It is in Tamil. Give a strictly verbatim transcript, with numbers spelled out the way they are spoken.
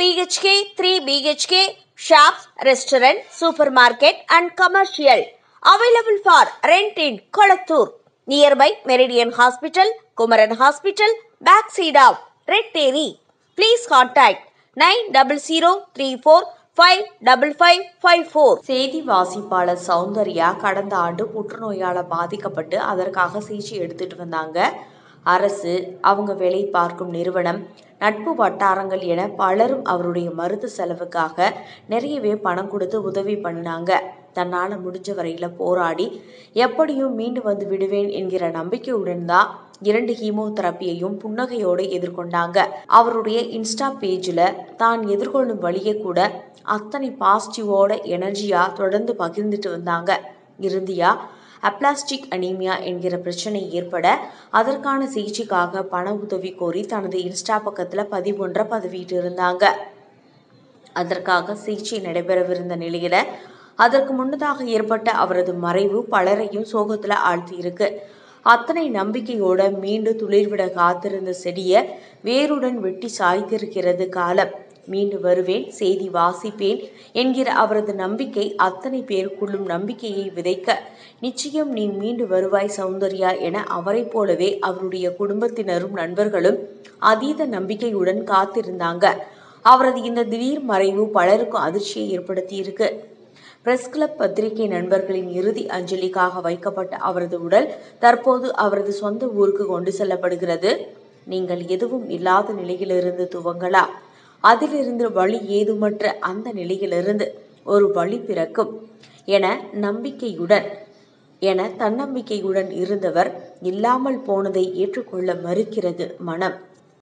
B H K, three B H K, shops, restaurant, supermarket and commercial. Available for rent in Kolattur. Nearby Meridian Hospital, Kumaran Hospital, backside of Red Terry. Please contact nine zero zero three four five five five five four. செய்தி வாசிப்பாளர் சௌந்தர்யா கடந்த ஆண்டு புற்றுநோயால் பாதிக்கப்பட்டு அதற்காக சிகிச்சை எடுத்துட்டு வந்தாங்க. அரசு, அவங்க வேலை பார்க்கும் நிறுவனம், நட்பு வட்டாரங்கள் என பலரும் அவருடைய மருத்துவ செலவுக்காக நிறையவே பணம் கொடுத்து உதவி பண்ணினாங்க. தன்னால் முடிஞ்ச வரையில போராடி எப்படியும் மீண்டு வந்து விடுவேன் என்கிற நம்பிக்கையுடன் தான் இரண்டு ஹீமோதெரப்பியையும் புன்னகையோடு எதிர்கொண்டாங்க. அவருடைய இன்ஸ்டா பேஜில் தான் எதிர்கொள்ளும் வழியை கூட அத்தனை பாசிட்டிவோட எனர்ஜியா தொடர்ந்து பகிர்ந்துட்டு வந்தாங்க. இறுதியா அப்ளாஸ்டிக் அனீமியா என்கிற பிரச்சனை ஏற்பட அதற்கான சிகிச்சைக்காக பண உதவி கோரி தனது இன்ஸ்டா பக்கத்தில் பதிவொன்றை பதிவிட்டு இருந்தாங்க. அதற்காக சிகிச்சை நடைபெறவிருந்த நிலையில அதற்கு முன்னதாக ஏற்பட்ட அவரது மறைவு பலரையும் சோகத்துல ஆழ்த்தி இருக்கு. அத்தனை நம்பிக்கையோட மீண்டு துளிர்விட காத்திருந்த செடியை வேருடன் வெட்டி சாய்த்திருக்கிறது காலம். மீண்டு வருவேன், செய்தி வாசிப்பேன் என்கிற அவரது நம்பிக்கை அத்தனை பேருக்குள்ளும் நம்பிக்கையை விதைக்க, நிச்சயம் நீ மீண்டு வருவாய் சௌந்தர்யா என அவரை போலவே அவருடைய குடும்பத்தினரும் நண்பர்களும் அதீத நம்பிக்கையுடன் காத்திருந்தாங்க. அவரது இந்த திடீர் மறைவு பலருக்கும் அதிர்ச்சியை ஏற்படுத்தி இருக்கு. பிரஸ் கிளப் பத்திரிகை நண்பர்களின் இறுதி அஞ்சலிக்காக வைக்கப்பட்ட அவரது உடல் தற்போது அவரது சொந்த ஊருக்கு கொண்டு செல்லப்படுகிறது. நீங்கள் எதுவும் இல்லாத நிலையிலிருந்து துவங்களா, அதிலிருந்து வழி ஏதுமற்ற அந்த நிலையிலிருந்து ஒரு வழி பிறக்கும் என நம்பிக்கையுடன் என தன்னம்பிக்கையுடன் இருந்தவர் இல்லாமல் போனதை ஏற்றுக்கொள்ள மறுக்கிறது மனம்.